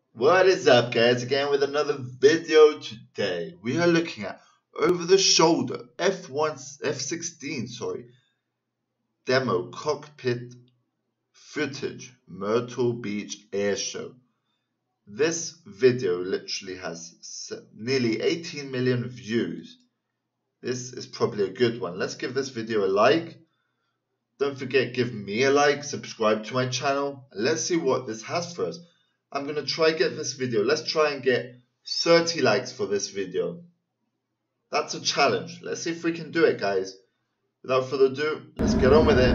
What is up, guys? Again with another video today. We are looking at over the shoulder F16 demo cockpit footage Myrtle Beach Airshow. This video literally has nearly 18 million views. This is probably a good one. Let's give this video a like. Don't forget, give me a like, subscribe to my channel, and let's see what this has for us. I'm going to try get this video. Let's try and get 30 likes for this video. That's a challenge. Let's see if we can do it, guys. Without further ado, let's get on with it.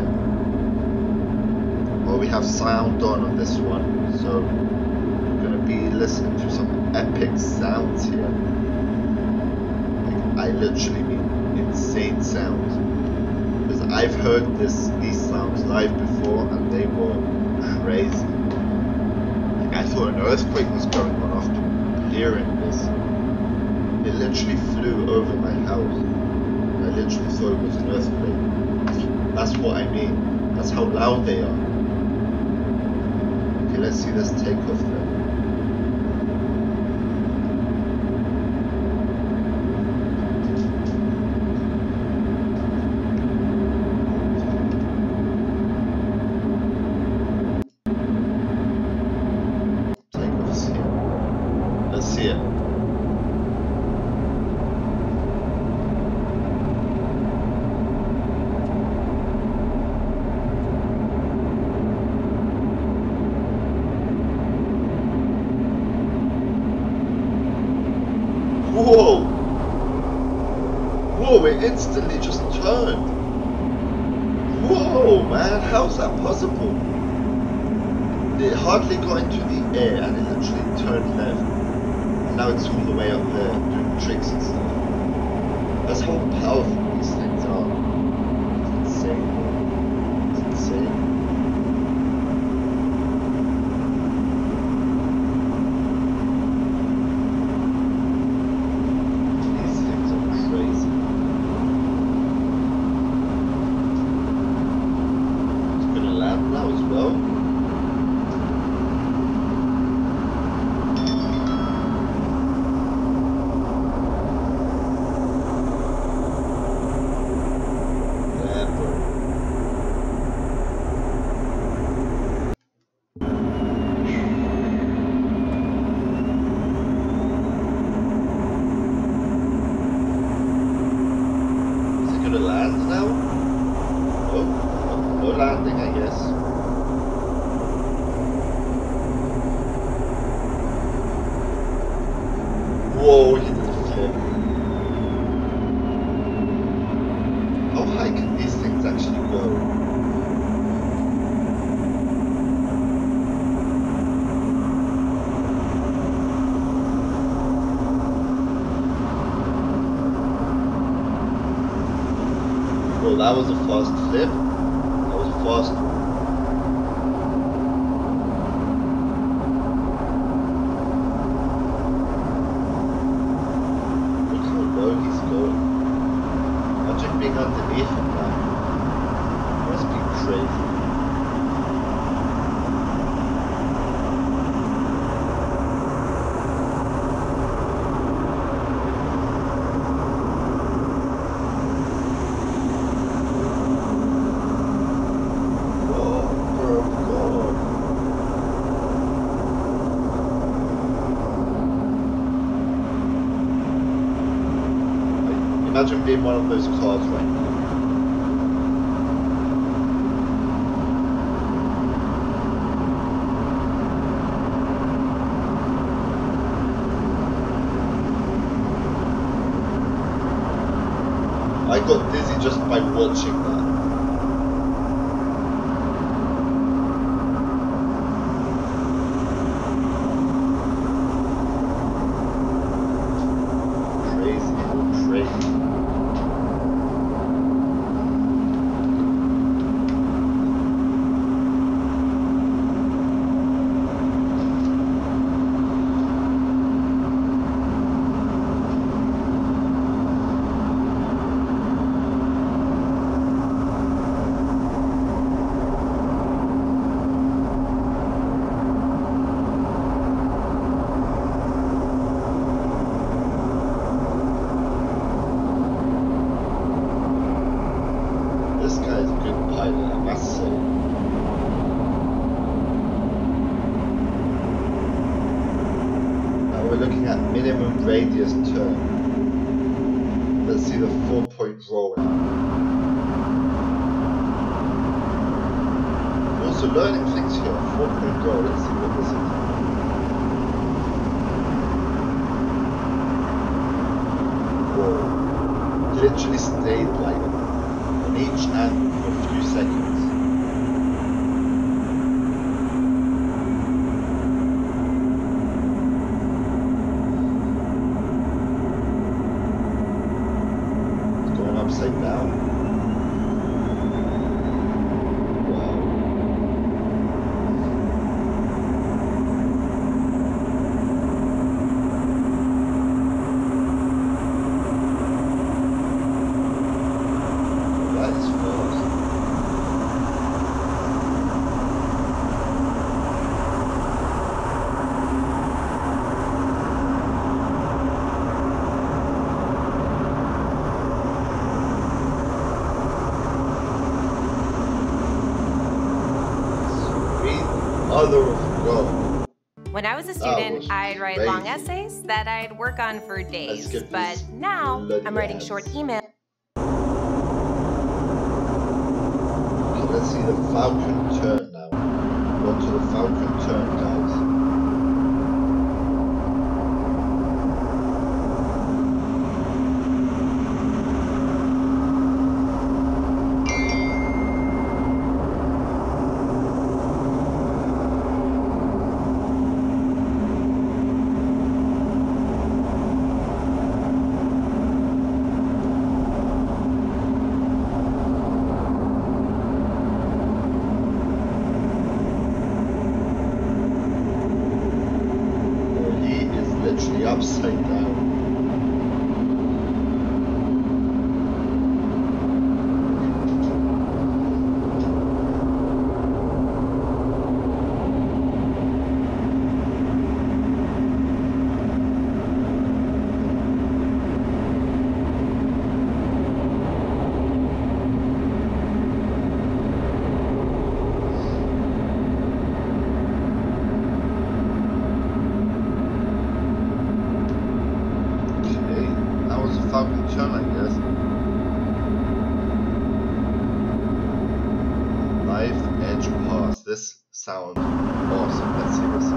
Well, we have sound on this one, so we're going to be listening to some epic sounds here. Like, I literally mean insane sounds. Because I've heard these sounds live before and they were crazy. Like, I thought an earthquake was going on after hearing this. It literally flew over my house. I literally thought it was an earthquake. That's what I mean. That's how loud they are. Okay, let's see this take off then. See it. Whoa! Whoa, it instantly just turned. Whoa, man, how's that possible? It hardly got into the air and it literally turned left. Now it's all the way up there doing tricks and stuff. That's how powerful these things are. It's insane. It's insane. These things are crazy. It's gonna land now as well. Land now? No landing, I guess. Whoa, he did a flip. How high can these things actually go? Well, that was a fast flip. That was a fast one. Look how low he's going. Imagine being underneath him now. It must be crazy. Imagine being one of those cars right now. I got dizzy just by watching that. Crazy. we're looking at minimum radius turn. Let's see the 4-point roll now. We're also learning things here. 4-point roll. Let's see what this is. Whoa. Literally stayed like on each angle for a few seconds. Upside down. Wow. That is fast. When I was a student, I'd write long essays that I'd work on for days, but now I'm writing short emails. Okay, let's see the Falcon turn now. Go to the Falcon turn, guys. Upside down. Falcon turn, I guess. Knife edge pass. This sounds awesome. Let's see this.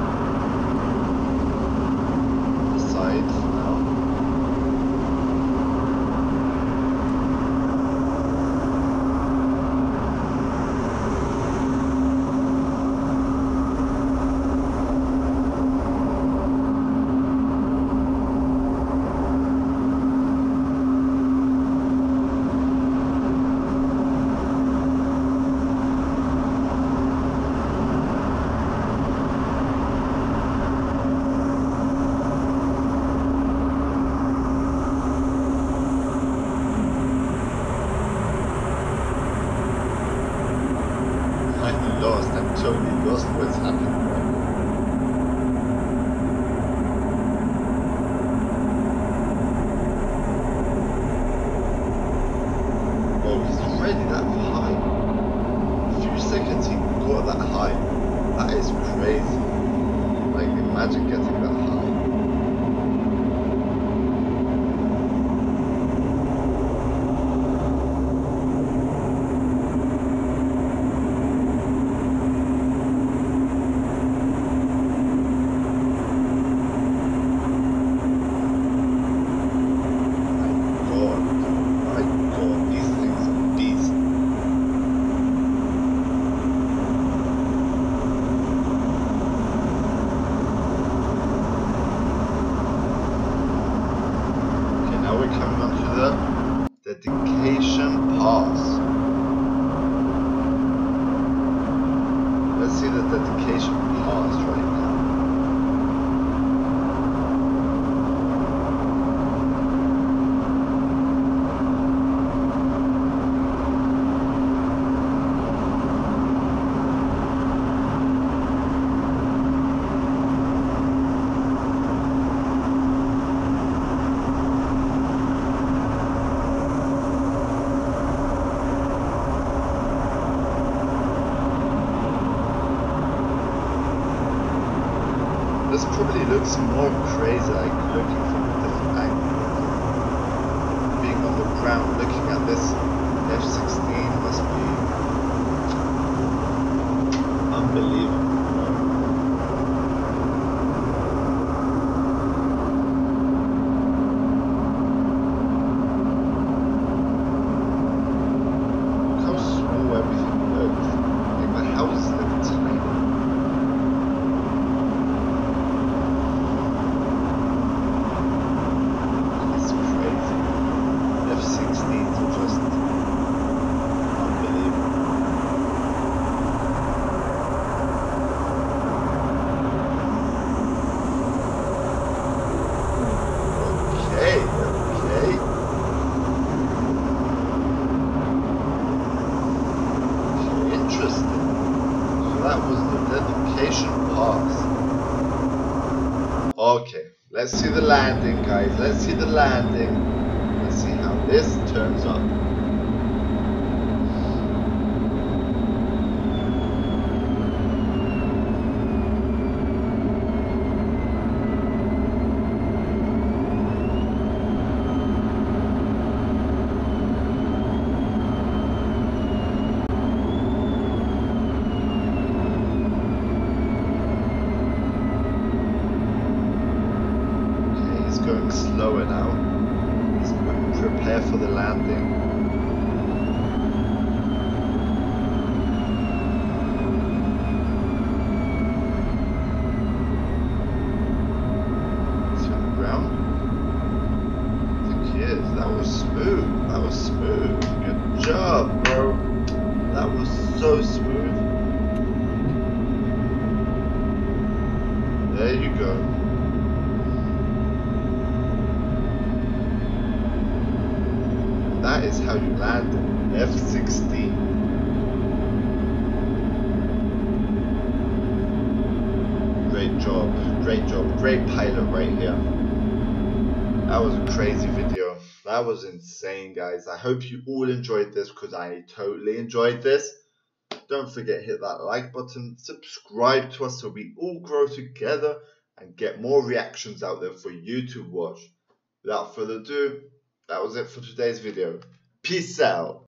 The sides now. I'm totally lost what's happening right now. Oh, he's already that high. A few seconds he got that high. That is crazy. Like, imagine getting that high. This probably looks more crazy, like looking from a different angle. Being on the ground, looking at this F-16 must be unbelievable. Look how small everything looks. Like the houses look tiny. F-16s are just unbelievable. Okay. Interesting. So that was the dedication pass. Okay, let's see the landing, guys. Let's see the landing. Let's see how this turns up. Okay, he's going slower now. He's prepare for the landing. Is he on the ground? I think he is. That was smooth. That was smooth. Good job, bro. That was so smooth. There you go. That is how you land an F-16. Great job, great pilot right here. That was a crazy video. That was insane, guys. I hope you all enjoyed this because I totally enjoyed this. Don't forget, hit that like button, subscribe to us so we all grow together and get more reactions out there for you to watch. Without further ado, that was it for today's video. Peace out.